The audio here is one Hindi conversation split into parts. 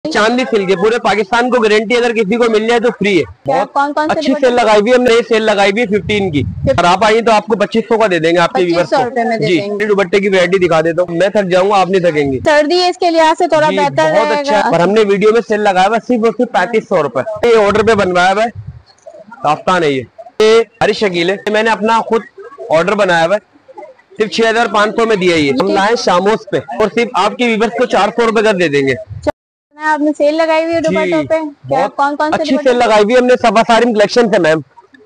चांदनी सिल्क है, पूरे पाकिस्तान को गारंटी, अगर किसी को मिल जाए तो फ्री है। बहुत कौन कौन अच्छी सेल लगाई हुई है हमने, सेल लगाई हुई है 15 की। और आप आइए तो आपको 2500 का दे देंगे आपके व्यूअर्स को। जी, दुपट्टे की वैरायटी दिखा देता हूँ, मैं थक जाऊंगा, आप नहीं थकेंगी। सर्दी है इसके लिहाज से थोड़ा बेहतर बहुत अच्छा है। और हमने वीडियो में सेल लगाया हुआ सिर्फ और सिर्फ 3500 रुपए। ये ऑर्डर पे बनवाया हुआ है, काफ्तान है ये हरी शकील है, मैंने अपना खुद ऑर्डर बनाया हुआ है, सिर्फ 6500 में दिया। ये हम लाए शामोस पे और सिर्फ आपके व्यूअर्स को 400 रुपए का दे देंगे। आपने सेल लगाई हुई है दुपट्टों पे, क्या कौन कौन अच्छी सेल लगाई हुई है हमने, सफा सारिम कलेक्शन से मैम।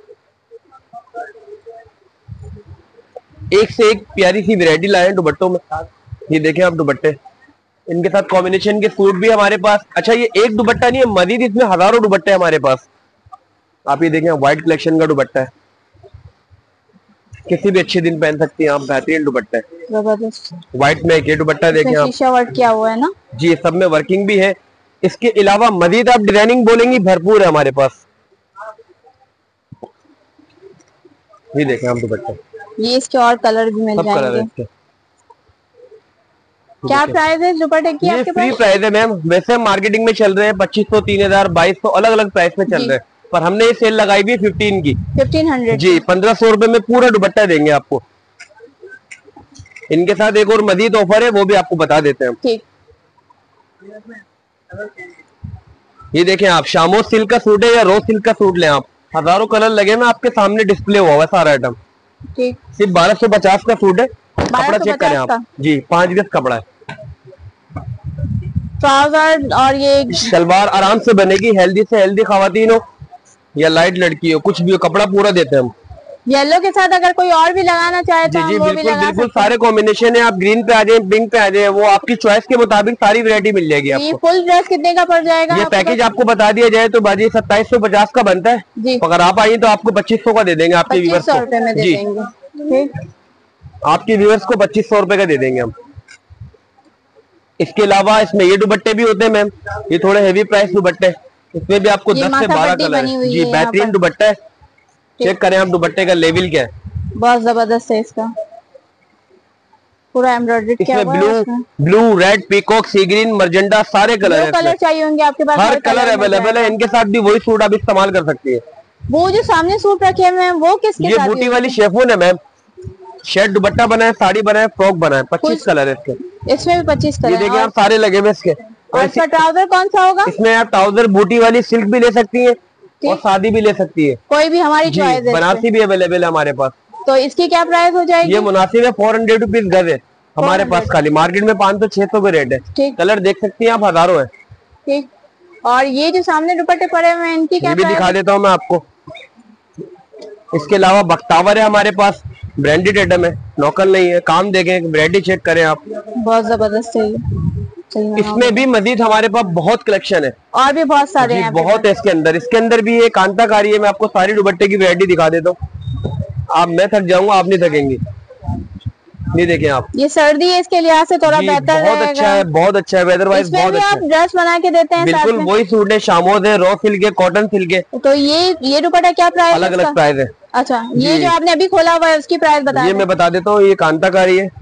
एक से एक प्यारी सी वैरायटी लाए हैं दुपट्टों में। ये देखें आप दुपट्टे, इनके साथ कॉम्बिनेशन के सूट भी हमारे पास। अच्छा, ये एक दुपट्टा नहीं है, मजीद इसमें हजारों दुपट्टे हमारे पास। आप ये देखें, व्हाइट कलेक्शन का दुपट्टा है, किसी भी अच्छे दिन पहन सकती हैं आप, बेहतरीन दुपट्टा है, जबरदस्त। व्हाइट में एक दुपट्टा देखें आप, शीशा वर्क किया हुआ है ना जी, सब में वर्किंग भी है। इसके अलावा मजीद आप डिजाइनिंग बोलेंगी भरपूर है हमारे पास। ये देखें आप दुपट्टा, ये इसके और कलर भी मिल जाएंगे। कलर है इसके। क्या प्राइस है दुपट्टे की आपके पास? फ्री प्राइस है मैम, वैसे हम मार्केटिंग में चल रहे हैं 2500, 3000, 2200 अलग अलग प्राइस में चल रहे हैं, पर हमने ये सेल लगाई भी 15 की, 1500 जी, 1500 रुपए में पूरा दुपट्टा देंगे आपको। इनके साथ एक और मजीद ऑफर है, वो भी आपको बता देते हैं हम। ठीक। ये देखें आप, शामो सिल्क का सूट है या रो सिल्क का सूट लें आप, हजारों कलर लगे में आपके सामने डिस्प्ले हुआ है सारा आइटम। ठीक। सिर्फ 1250 का सूट है, कपड़ा चेक करें आप, जी, 5 गज कपड़ा है। ट्राउजर और ये सलवार आराम से बनेगी, हेल्दी से हेल्दी खवातीन हो या लाइट लड़की हो, कुछ भी हो, कपड़ा पूरा देते हैं हम। येलो के साथ अगर कोई और भी लगाना चाहे तो जी, बिल्कुल बिल्कुल, सारे कॉम्बिनेशन है। आप ग्रीन पे आ जाए, पिंक पे आ जाए, वो आपकी चॉइस के मुताबिक सारी वैरायटी मिल जाएगी आपको। फुल ड्रेस कितने का पड़ जाएगा? ये पैकेज आपको बता दिया जाए तो बाजी 2750 का बनता है जी। अगर आप आइए तो आपको 2500 का दे देंगे आपके व्यूअर्स को। जी, आपके व्यूअर्स को 2500 रुपए का दे देंगे हम। इसके अलावा इसमें ये दुपट्टे भी होते हैं मैम, ये थोड़े हेवी प्राइस दुपट्टे, इसमें भी आपको 10 से 12 कलर है जी, बेहतरीन दुपट्टा है। चेक करें आप दुपट्टे का लेवल क्या है, बहुत जबरदस्त है। इसका पूरा एम्ब्रॉयडरी किया हुआ है, blue, red, peacock, sea green, magenta, सारे कलर कलर चाहिए होंगे आपके पास, हर कलर अवेलेबल है। इनके साथ भी वही सूट आप इस्तेमाल कर सकती है। वो जो सामने सूट रखे हुए हैं वो किसके? ये बूटी वाली शेफून है मैम, शर्ट दुपट्टा बना है, साड़ी बना है, फ्रॉक बना है, 25 कलर है इसके। इसमें भी 25 कलर, ये देखिए आप, सारे लगे हुए इसके। और इसका ट्राउजर कौन सा होगा? इसमें आप ट्राउजर बूटी वाली सिल्क भी ले सकती है और सादी भी ले सकती है, कोई भी हमारी चॉइस है। बनारसी भी अवेलेबल है हमारे पास। तो इसकी क्या प्राइस हो जाएगी? ये मुनासिब है, 400 रुपीज गज है हमारे पास, खाली मार्केट में 500-600 के रेट है। कलर देख सकती हैं आप, हजारों है। ठीक। और ये जो सामने दुपट्टे पड़े हुए हैं इनकी क्या भी दिखा देता हूँ मैं आपको। इसके अलावा बख्तावर है हमारे पास, ब्रांडेड आइटम है, लोकल नहीं है। काम देखें, वैरायटी चेक करें आप, बहुत जबरदस्त है। इसमें भी मजीद हमारे पास बहुत कलेक्शन है, और भी बहुत सारे हैं, बहुत है इसके अंदर। इसके अंदर भी ये कांताकारी है, मैं आपको सारी दुपट्टे की वैरायटी दिखा देता हूँ। आप, मैं थक जाऊंगा, आप नहीं थकेंगी। ये देखें आप, ये सर्दी है इसके लिहाज से थोड़ा बेहतर बहुत अच्छा है, बहुत अच्छा है, वेदर वाइज बहुत अच्छा है। आप ड्रेस बना के देते हैं? बिल्कुल वही सूट है, शामोद है, रॉ सिल्क है, कॉटन सिल्क है। तो ये दुपट्टा क्या प्राइस? अलग अलग प्राइस है। अच्छा, ये जो आपने अभी खोला हुआ है उसकी प्राइस बता ये मैं बता देता हूँ, ये कांताकारी है,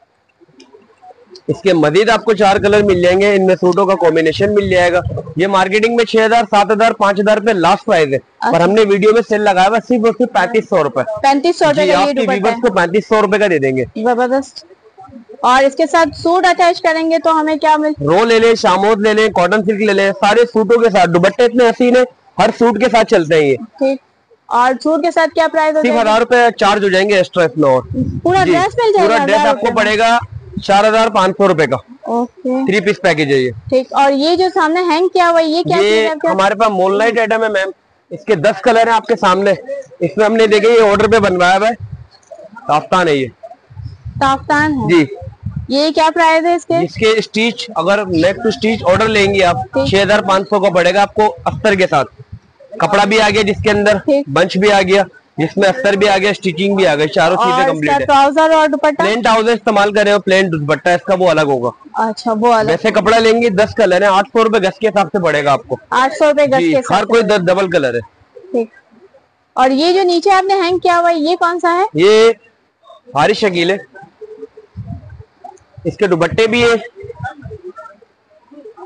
इसके मजीद आपको 4 कलर मिल जाएंगे, इनमें सूटों का कॉम्बिनेशन मिल जाएगा। ये मार्केटिंग में 6000, 7000, 5000 पे लास्ट प्राइस है, पर हमने वीडियो में सेल लगाया हुआ सिर्फ और सिर्फ 3500 रुपए। 3500 रुपए आपके व्यूअर्स को 3500 रुपए का दे देंगे। जबरदस्त। और इसके साथ सूट अटैच करेंगे तो हमें क्या मिल? रो ले लें, शामोद ले लें, कॉटन सिल्क ले लें, सारे सूटों के साथ। दुपट्टे इतने हसीन है, हर सूट के साथ चलते हैं ये। ठीक। और सूट के साथ क्या प्राइस? सिर्फ 1000 रुपए चार्ज हो जाएंगे एक्स्ट्रा इसमें। और पूरा ड्रेस मिल जाएगा? पूरा ड्रेस आपको पड़ेगा 4500 रुपए का। ओके, 3 पीस पैकेज है ये। ठीक। और ये जो सामने हैंग किया हुआ है ये क्या है? हमारे पास मोललाइट आइटम है मैम, इसके 10 कलर है आपके सामने। इसमें हमने देखे ये ऑर्डर पे बनवाया हुआ है, काफ्तान है ये। काफ्तान है जी। ये क्या प्राइस है इसके? इसके स्टिच, अगर नेक टू स्टिच ऑर्डर लेंगे आप, 6500 का पड़ेगा आपको अस्तर के साथ। कपड़ा भी आ गया जिसके अंदर, बंच भी आ गया जिसमें, अस्तर भी आ गया, स्टिचिंग भी आ गई, चारों चीजें कंप्लीट है। ट्राउजर और दुपट्टा प्लेन ट्राउजर इस्तेमाल कर रहे हो, प्लेन दुपट्टा इसका वो अलग होगा। अच्छा, वो अलग। वैसे कपड़ा लेंगे 10 कलर है, 800 रुपए गज के हिसाब से पड़ेगा आपको। 800 रुपए गज के हिसाब से, हर कोई 10 डबल कलर है। ठीक। और ये जो नीचे आपने हैंग किया हुआ है ये कौन सा है? ये हरी शकील है, इसके दुपट्टे भी है,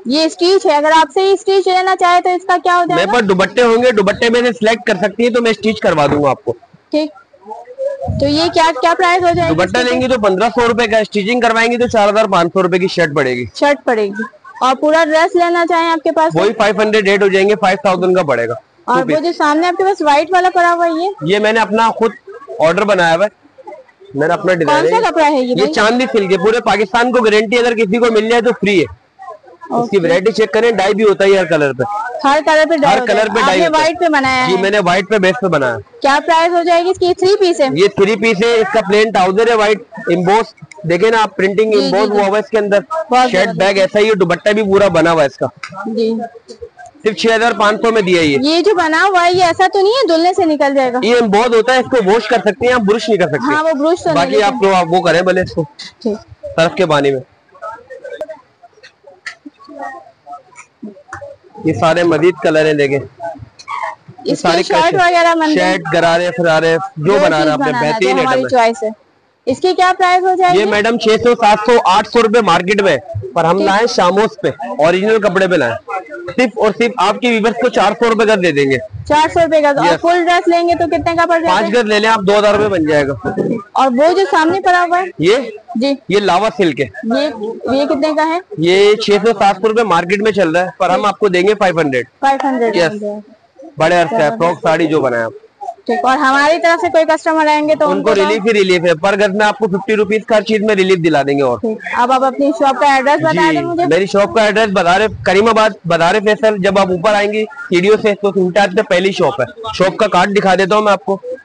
ये स्टिच है, अगर आपसे ही स्टिच लेना चाहे तो इसका क्या हो जाएगा? मेरे पास दुपट्टे होंगे, दुपट्टे में से सिलेक्ट कर सकती है तो मैं स्टिच करवा दूंगा आपको। ठीक, तो ये क्या क्या प्राइस हो जाएगा? दुपट्टा लेंगी तो 1500 रुपए का, स्टिचिंग करवाएंगी तो 4500 रुपए की शर्ट पड़ेगी। शर्ट पड़ेगी। और पूरा ड्रेस लेना चाहें आपके पास? वही 500 रेट हो जाएंगे, 5000 का पड़ेगा। और वो जो सामने आपके पास व्हाइट वाला पड़ा हुआ है ये मैंने अपना खुद ऑर्डर बनाया हुआ है, मैंने अपना डिजाइन। कौन सा कपड़ा है ये चांदी सिल्क है, पूरे पाकिस्तान को गारंटी, अगर किसी को मिल जाए तो फ्री है। इसकी वैरायटी चेक करें, डाई भी होता है हर कलर पे, हर कलर पे डाई। व्हाइट पे बनाया जी, मैंने व्हाइट पे बेस पे बनाया। क्या प्राइस हो जाएगी इसकी? 3 पीस है ये, 3 पीस है। इसका प्लेन ट्राउजर है व्हाइट इम्बोस, देखे ना आप, प्रिंटिंग इम्बोस हुआ हुआ इसके अंदर। शर्ट बैग ऐसा ही है, दुपट्टा भी पूरा बना हुआ है इसका जी। सिर्फ 6500 में दिया। ये जो बना हुआ है ये ऐसा तो नहीं है धुलने से निकल जाएगा? ये बहुत होता है, इसको वॉश कर सकते हैं आप, ब्रश नहीं कर सकते। हाँ, वो ब्रश तो बाकी आप वो करें भले इसको सर्फ के पानी में। ये सारे मजीद कलर हैं, देखें ये सारी शर्ट वगैरह, शर्ट गरारे फरारे जो बना रहे आपने, बेहतरीन हमारी चॉइस है। इसकी क्या प्राइस हो जाएगी? ये मैडम 600, 700, 800 रुपए मार्केट में, पर हम लाए शामोस पे, ओरिजिनल कपड़े पे लाए। सिर्फ और सिर्फ आपके व्यूअर्स को 400 रुपए का दे देंगे। 400 रुपए का। और फुल ड्रेस लेंगे तो कितने का पड़ जाएगा? 5 गज ले लें आप, 2000 रुपए बन जाएगा। और वो जो सामने पड़ा हुआ है ये जी, ये लावा सिल्क है। ये कितने का है? ये 600, 700 रुपए मार्केट में चल रहा है, पर हम आपको देंगे 500। यस, बड़े अर्थ का फ्रॉक साड़ी जो बनाया आप। ठीक, और हमारी तरफ से कोई कस्टमर आएंगे तो उनको रिलीफ ही रिलीफ है, पर गज में आपको 50 रुपीज का हर चीज में रिलीफ दिला देंगे। और अब आप अपनी शॉप का एड्रेस बता दें मुझे। मेरी शॉप का एड्रेस बदारे करीमाबाद, बदारे फैसल। जब आप ऊपर आएंगी सीढ़ियों से तो 3 पहली शॉप है। शॉप का कार्ड दिखा देता हूँ मैं आपको।